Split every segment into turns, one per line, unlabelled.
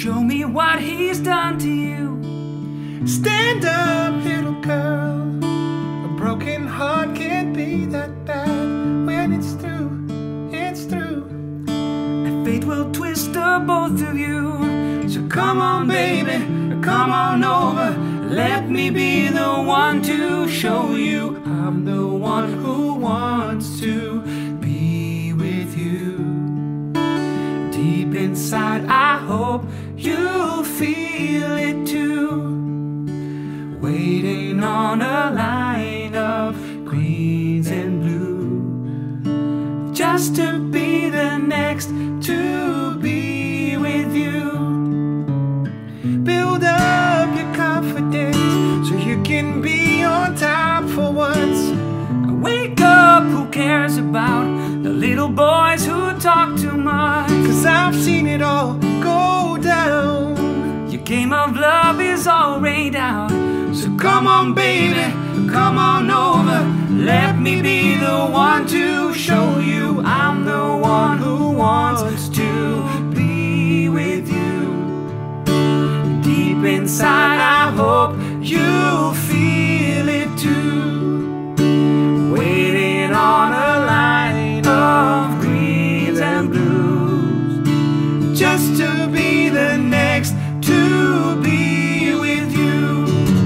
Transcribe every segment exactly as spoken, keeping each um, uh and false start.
show me what he's done to you.
Stand up, little girl. A broken heart can't be that bad. When it's through, it's through.
And fate will twist the both of you. So come on, baby, come on over. Let me be the one to show you I'm the one who wants to be with you. Deep inside, I hope you feel it too. Waiting on a line of greens and blue, just to be the next to be with you.
Build up your confidence so you can be on top for once.
Wake up, who cares about the little boys who talk too much?
Cause I've seen it all go down.
Your game of love is all rained out. So come on, baby, come on over. Let me be the one to show you I'm the one who wants to be with you. Deep inside, I hope you feel it too. Waiting on a line of greens and blues, just to be the next to be with you.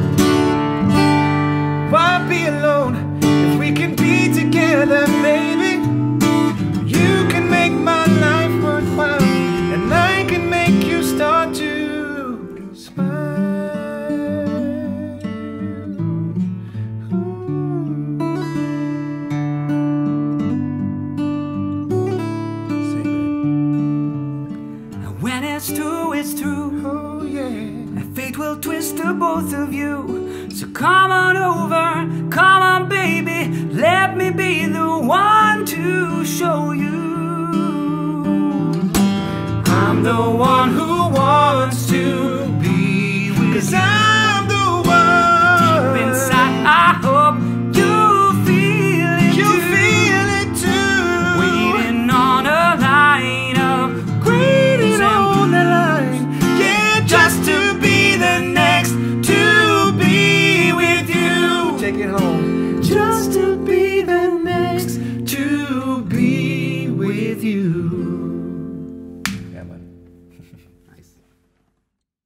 Why be alone if we can be together, baby? You can make my life worthwhile, and I can make you start to smile.
And when it's true, it's true.
Oh yeah.
And fate will twist the both of you. So come on over, come on, baby. Let me be the one to show you I'm the one who wants to be with you. 'Cause I